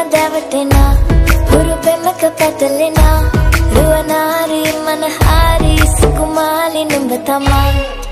දැවටෙනා හුරු පෙමක පැටලෙනා රුවනාරි මනහාරි සුකුමාලි නුඹ තමා